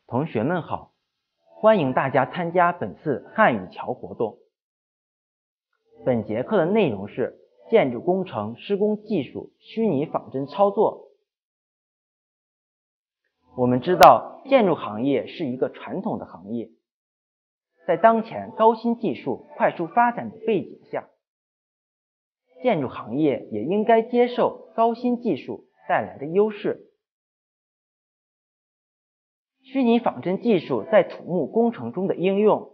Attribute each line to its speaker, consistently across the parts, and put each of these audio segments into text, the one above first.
Speaker 1: 同学们好，欢迎大家参加本次汉语桥活动。本节课的内容是建筑工程施工技术虚拟仿真操作。我们知道，建筑行业是一个传统的行业，在当前高新技术快速发展的背景下，建筑行业也应该接受高新技术带来的优势。虚拟仿真技术在土木工程中的应用，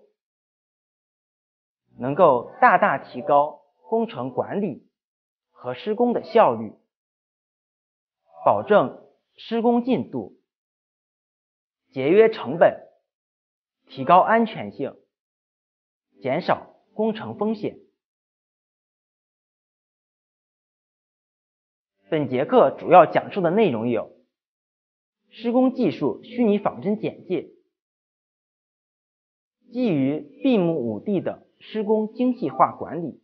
Speaker 1: 能够大大提高工程管理和施工的效率，保证施工进度，节约成本，提高安全性，减少工程风险。本节课主要讲述的内容有：施工技术虚拟仿真简介，基于闭幕 5D 的施工精细化管理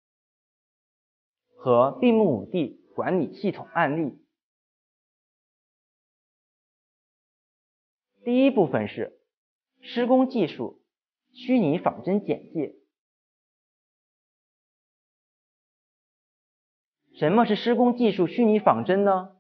Speaker 1: 和闭幕 5D 管理系统案例。第一部分是施工技术虚拟仿真简介。什么是施工技术虚拟仿真呢？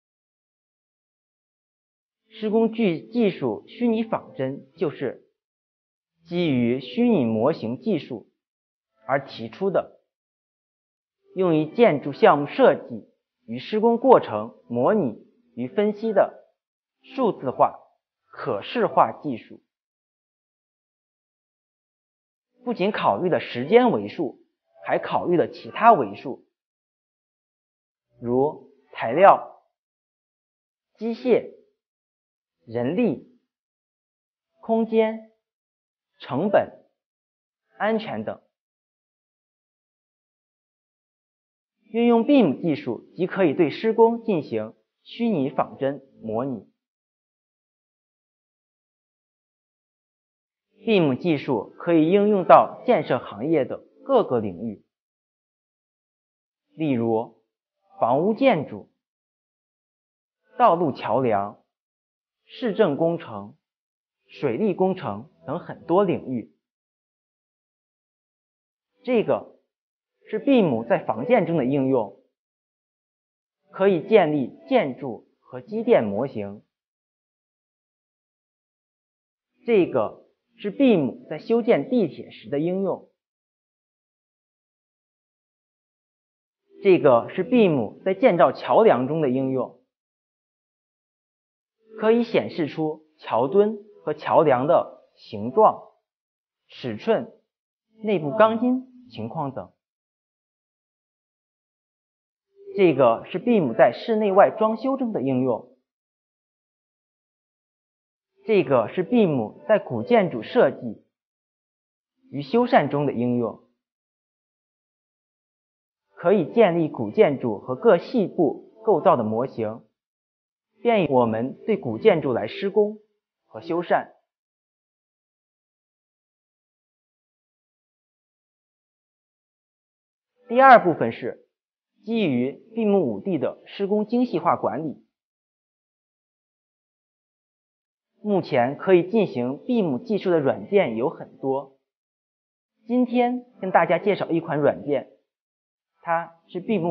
Speaker 1: 施工技术虚拟仿真就是基于虚拟模型技术而提出的，用于建筑项目设计与施工过程模拟与分析的数字化、可视化技术。不仅考虑了时间维数，还考虑了其他维数，如材料、机械、人力、空间、成本、安全等。运用 BIM 技术即可以对施工进行虚拟仿真模拟。BIM 技术可以应用到建设行业的各个领域，例如房屋建筑、道路桥梁、市政工程、水利工程等很多领域。这个是 BIM 在房建中的应用，可以建立建筑和机电模型。这个是 BIM 在修建地铁时的应用。这个是 BIM 在建造桥梁中的应用，可以显示出桥墩和桥梁的形状、尺寸、内部钢筋情况等。这个是 BIM 在室内外装修中的应用。这个是 BIM 在古建筑设计与修缮中的应用，可以建立古建筑和各细部构造的模型，便于我们对古建筑来施工和修缮。第二部分是基于 BIM 5D 的施工精细化管理。目前可以进行 BIM 技术的软件有很多，今天跟大家介绍一款软件，它是 BIM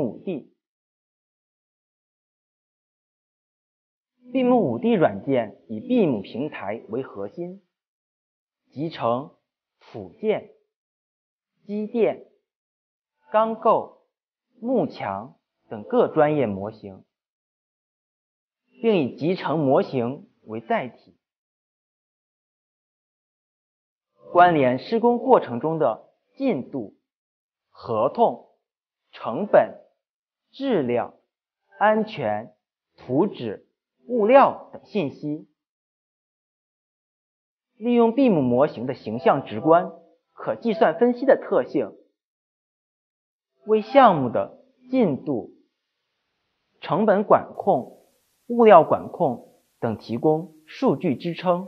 Speaker 1: 5D。BIM 5D 软件以 BIM 平台为核心，集成土建、机电、钢构、幕墙等各专业模型，并以集成模型为载体，关联施工过程中的进度、合同、成本、质量、安全、图纸、物料等信息，利用 BIM 模型的形象直观、可计算分析的特性，为项目的进度、成本管控、物料管控等提供数据支撑。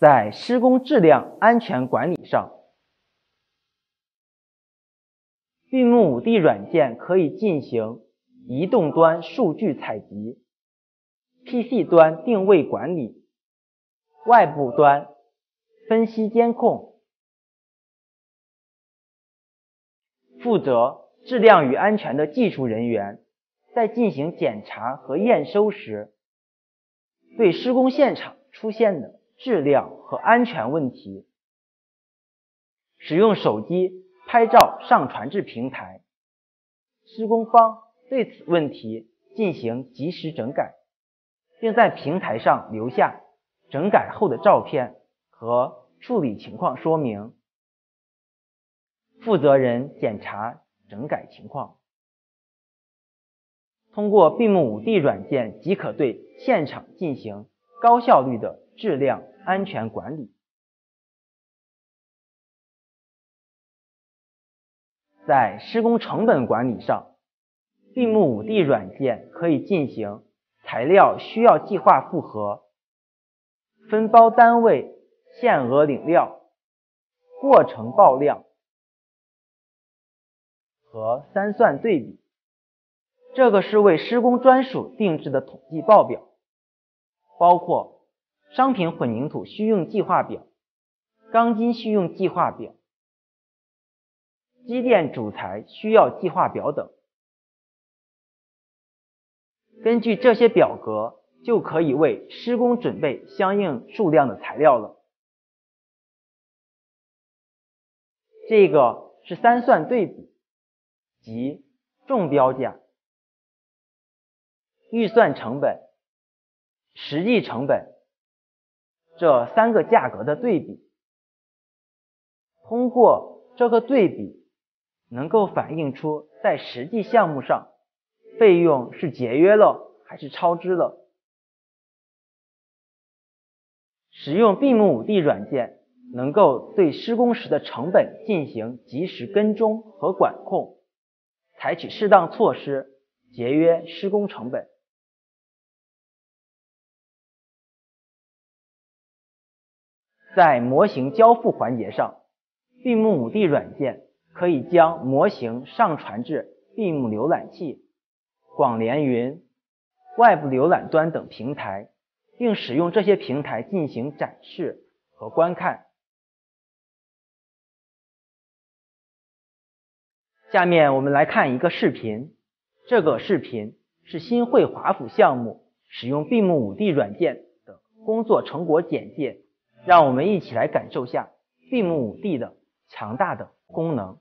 Speaker 1: 在施工质量安全管理上，闭幕5D 软件可以进行移动端数据采集、PC 端定位管理、外部端分析监控。负责质量与安全的技术人员在进行检查和验收时，对施工现场出现的质量和安全问题，使用手机拍照上传至平台，施工方对此问题进行及时整改，并在平台上留下整改后的照片和处理情况说明。负责人检查整改情况。通过闭幕5D 软件即可对现场进行高效率的质量安全管理。在施工成本管理上，闭幕5D 软件可以进行材料需要计划复核、分包单位限额领料、过程报量和3算对比。这个是为施工专属定制的统计报表，包括商品混凝土需用计划表、钢筋需用计划表、机电主材需要计划表等。根据这些表格，就可以为施工准备相应数量的材料了。这个是3算对比，即中标价、预算成本、实际成本这3个价格的对比。通过这个对比，能够反映出在实际项目上费用是节约了还是超支了。使用闭幕5D 软件能够对施工时的成本进行及时跟踪和管控，采取适当措施节约施工成本。在模型交付环节上，闭幕5D 软件可以将模型上传至闭幕浏览器、广联云、外部浏览端等平台，并使用这些平台进行展示和观看。下面我们来看一个视频，这个视频是新会华府项目使用闭幕5D 软件的工作成果简介，让我们一起来感受下闭幕5D 的强大的功能。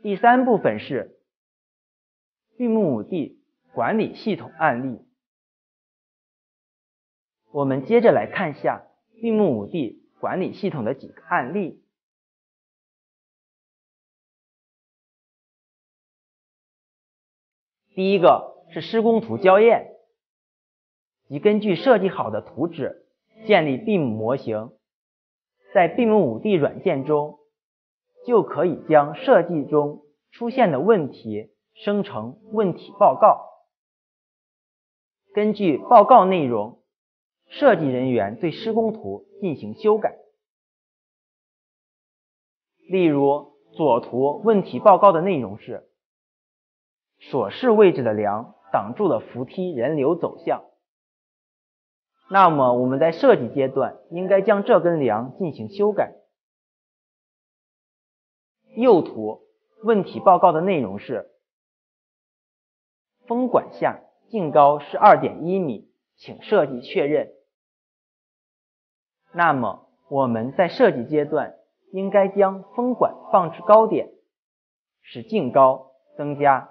Speaker 1: 第3部分是并母五 D 管理系统案例。我们接着来看下并母五 D 管理系统的几个案例。第一个是施工图校验，即根据设计好的图纸建立并母模型，在并母五 D 软件中就可以将设计中出现的问题生成问题报告。根据报告内容，设计人员对施工图进行修改。例如，左图问题报告的内容是：所示位置的梁挡住了扶梯人流走向。那么我们在设计阶段应该将这根梁进行修改。右图问题报告的内容是：风管下净高是 2.1 米，请设计确认。那么我们在设计阶段应该将风管放置高点，使净高增加。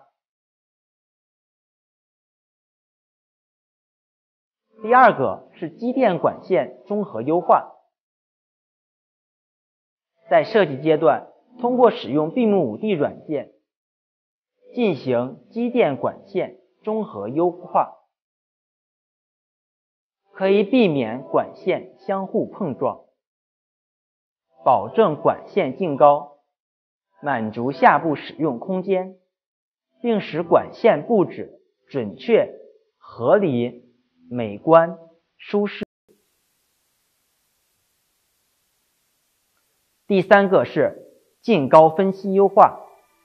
Speaker 1: 第二个是机电管线综合优化。在设计阶段，通过使用并母五 D 软件进行机电管线综合优化，可以避免管线相互碰撞，保证管线净高，满足下部使用空间，并使管线布置准确、合理、美观、舒适。第3个是净高分析优化。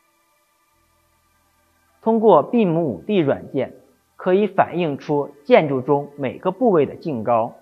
Speaker 1: 通过并母五 D 软件，可以反映出建筑中每个部位的净高。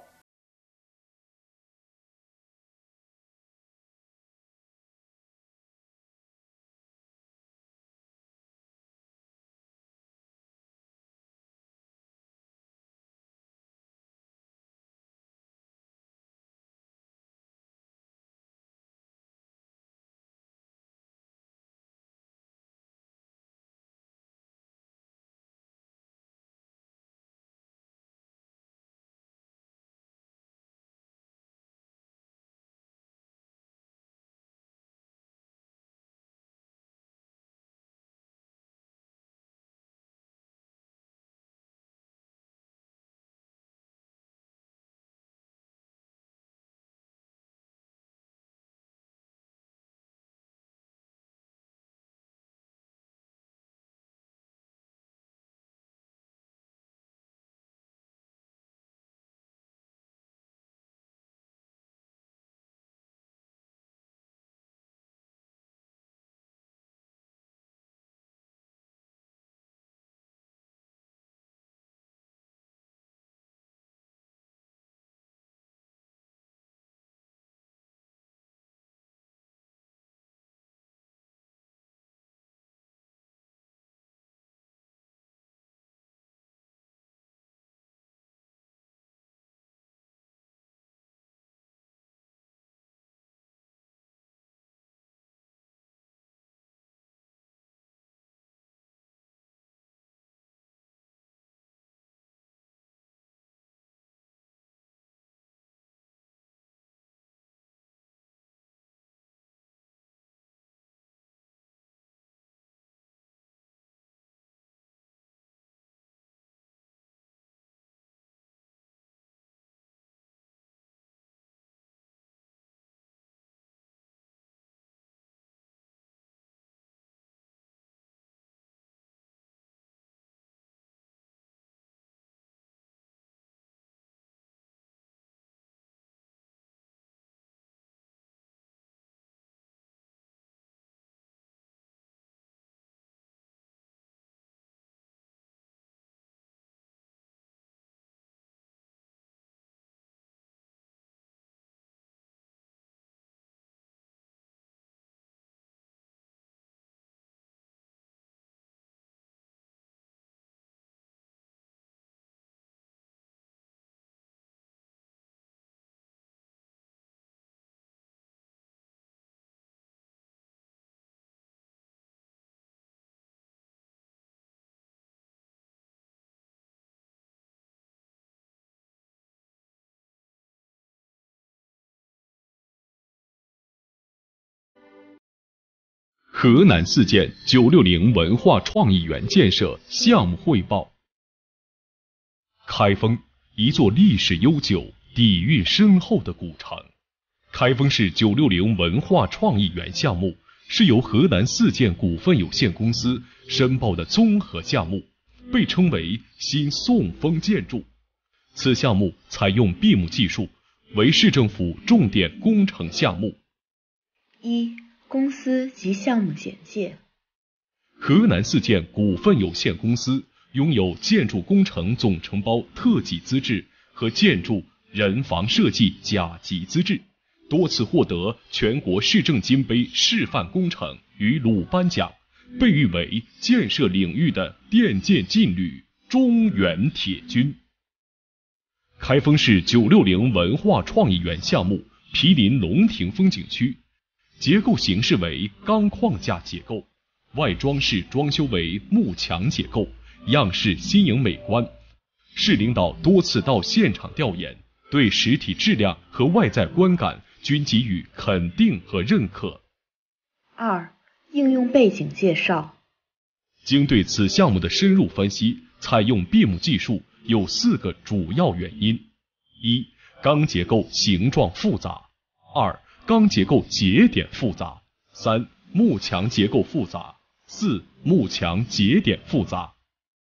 Speaker 2: 河南4件960文化创意园建设项目汇报。开封，一座历史悠久、底蕴深厚的古城。开封市960文化创意园项目是由河南4件股份有限公司申报的综合项目，被称为新宋风建筑。此项目采用闭幕技术，为市政府重点工程项目。
Speaker 3: 一、公司及项目简介。
Speaker 2: 河南4件股份有限公司拥有建筑工程总承包特级资质和建筑人防设计甲级资质，多次获得全国市政金杯示范工程与鲁班奖，被誉为建设领域的电建劲旅、中原铁军。开封市960文化创意园项目毗邻龙亭风景区，结构形式为钢框架结构，外装饰装修为幕墙结构，样式新颖美观。市领导多次到现场调研，对实体质量和外在观感均给予肯定和认可。
Speaker 3: 二、应用背景介绍。
Speaker 2: 经对此项目的深入分析，采用闭幕技术有4个主要原因：一、钢结构形状复杂；二、钢结构节点复杂；三、幕墙结构复杂；四、幕墙节点复杂。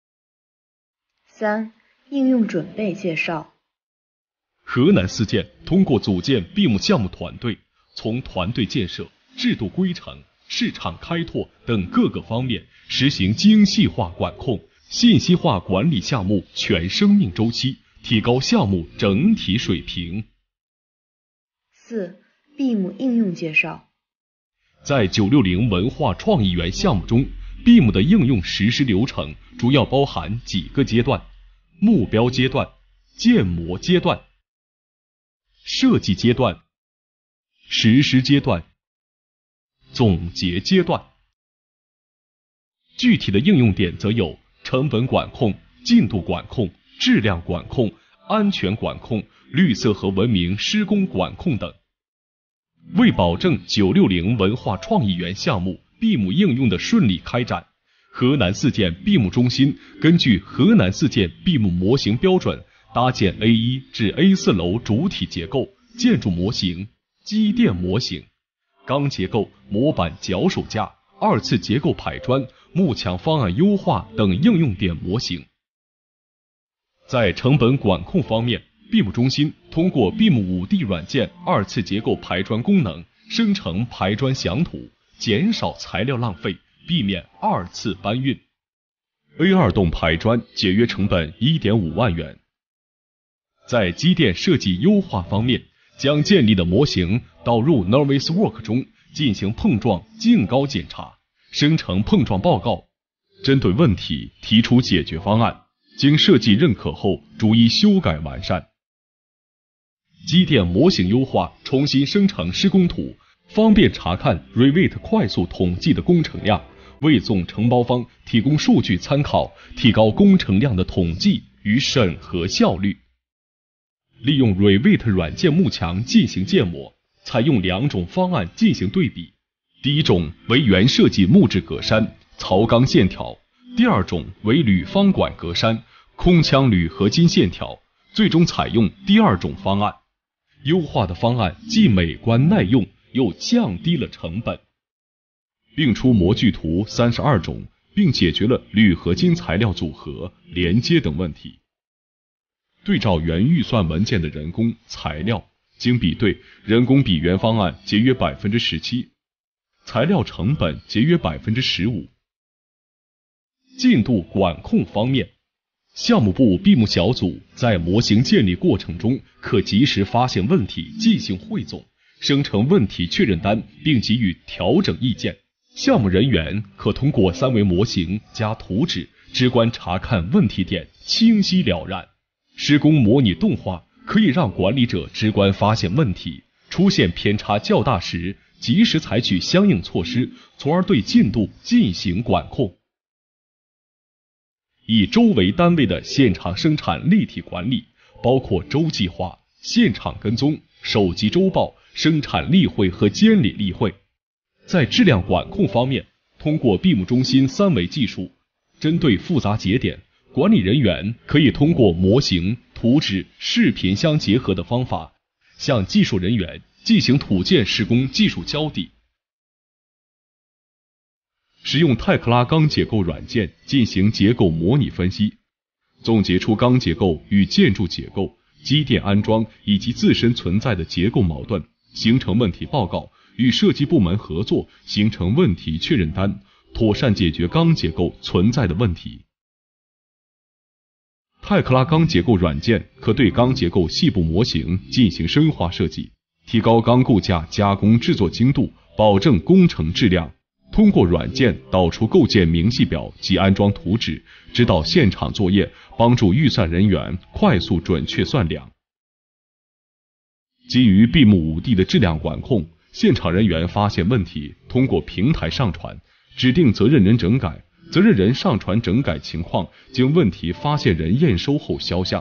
Speaker 3: 三、应用准备介绍。
Speaker 2: 河南4件通过组建闭幕项目团队，从团队建设、制度规程、市场开拓等各个方面实行精细化管控，信息化管理项目全生命周期，提高项目整体水平。
Speaker 3: 四、闭幕应用介绍。
Speaker 2: 在960文化创意园项目中，闭幕的应用实施流程主要包含几个阶段：目标阶段、建模阶段、设计阶段、实施阶段、总结阶段。具体的应用点则有成本管控、进度管控、质量管控、安全管控、绿色和文明施工管控等。为保证960文化创意园项目闭幕应用的顺利开展，河南4件闭幕中心根据河南4件闭幕模型标准，搭建 A1 至 A4 楼主体结构、建筑模型、机电模型、钢结构模板脚手架、2次结构排砖、幕墙方案优化等应用点模型。在成本管控方面，闭幕中心通过闭幕5D 软件2次结构排砖功能，生成排砖详图，减少材料浪费，避免2次搬运。A2 栋排砖节约成本 1.5 万元。在机电设计优化方面，将建立的模型导入 Navisworks 中进行碰撞净高检查，生成碰撞报告，针对问题提出解决方案，经设计认可后逐一修改完善。机电模型优化，重新生成施工图，方便查看 Revit 快速统计的工程量，为总承包方提供数据参考，提高工程量的统计与审核效率。利用 Revit 软件幕墙进行建模，采用2种方案进行对比。第一种为原设计木质格栅、槽钢线条，第二种为铝方管格栅、空腔铝合金线条，最终采用第二种方案。优化的方案既美观耐用，又降低了成本，并出模具图32种，并解决了铝合金材料组合、连接等问题。对照原预算文件的人工、材料，经比对，人工比原方案节约 17%， 材料成本节约 15%。进度管控方面，项目部闭幕小组在模型建立过程中可及时发现问题进行汇总，生成问题确认单并给予调整意见。项目人员可通过3维模型加图纸直观查看问题点，清晰了然。施工模拟动画可以让管理者直观发现问题，出现偏差较大时及时采取相应措施，从而对进度进行管控。以周为单位的现场生产立体管理，包括周计划、现场跟踪、手机周报、生产例会和监理例会。 在质量管控方面，通过闭幕中心三维技术，针对复杂节点，管理人员可以通过模型、图纸、视频相结合的方法，向技术人员进行土建施工技术交底。使用泰克拉钢结构软件进行结构模拟分析，总结出钢结构与建筑结构、机电安装以及自身存在的结构矛盾，形成问题报告，与设计部门合作，形成问题确认单，妥善解决钢结构存在的问题。泰克拉钢结构软件可对钢结构细部模型进行深化设计，提高钢构架加工制作精度，保证工程质量。通过软件导出构件明细表及安装图纸，指导现场作业，帮助预算人员快速准确算量。基于闭幕5D 的质量管控，现场人员发现问题，通过平台上传，指定责任人整改，责任人上传整改情况，经问题发现人验收后销项。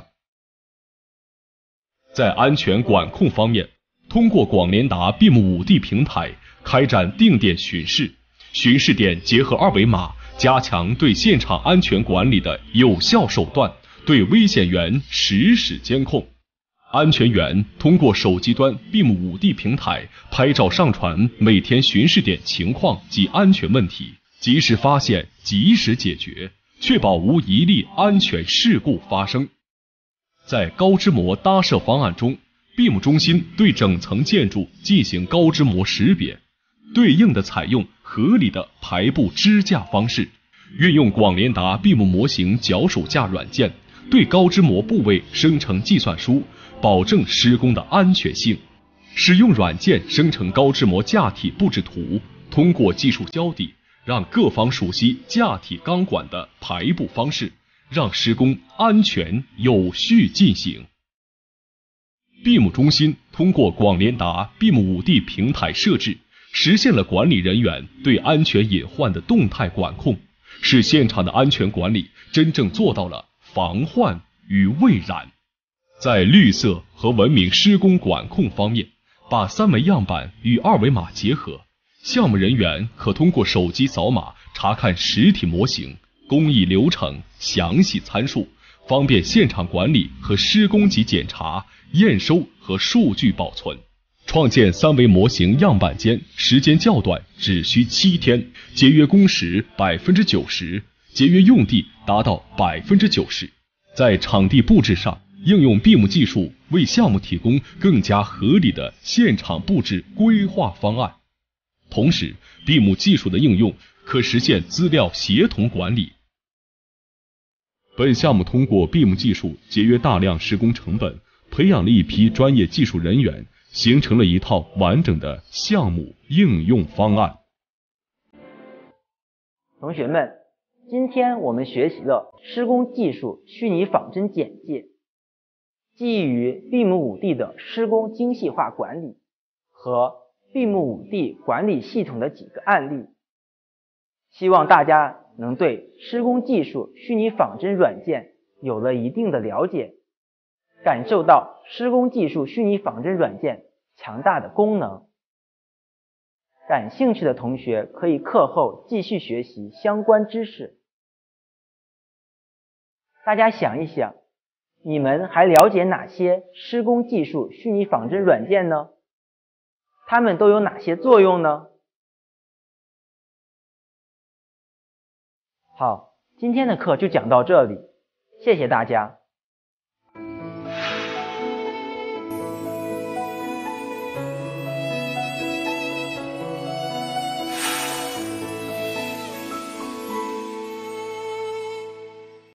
Speaker 2: 在安全管控方面，通过广联达闭幕5D 平台开展定点巡视，巡视点结合二维码，加强对现场安全管理的有效手段，对危险源实时监控。安全员通过手机端闭幕5D 平台拍照上传每天巡视点情况及安全问题，及时发现，及时解决，确保无一例安全事故发生。在高支模搭设方案中，闭幕中心对整层建筑进行高支模识别，对应的采用合理的排布支架方式，运用广联达闭幕模型脚手架软件，对高支模部位生成计算书，保证施工的安全性。使用软件生成高支模架体布置图，通过技术交底，让各方熟悉架体钢管的排布方式，让施工安全有序进行。闭幕中心通过广联达闭幕5D 平台设置，实现了管理人员对安全隐患的动态管控，使现场的安全管理真正做到了防患于未然。在绿色和文明施工管控方面，把3维样板与2维码结合，项目人员可通过手机扫码查看实体模型、工艺流程详细参数，方便现场管理和施工级检查、验收和数据保存。创建3维模型样板间时间较短，只需7天，节约工时90%，节约用地达到90%。在场地布置上，应用闭幕技术为项目提供更加合理的现场布置规划方案。同时，闭幕技术的应用可实现资料协同管理。本项目通过闭幕技术节约大量施工成本，培养了一批专业技术人员，形成了一套完整的项目应用方案。
Speaker 1: 同学们，今天我们学习了施工技术虚拟仿真简介，基于闭幕5D 的施工精细化管理和闭幕5D 管理系统的几个案例，希望大家能对施工技术虚拟仿真软件有了一定的了解，感受到施工技术虚拟仿真软件强大的功能。感兴趣的同学可以课后继续学习相关知识。大家想一想，你们还了解哪些施工技术虚拟仿真软件呢？它们都有哪些作用呢？好，今天的课就讲到这里，谢谢大家。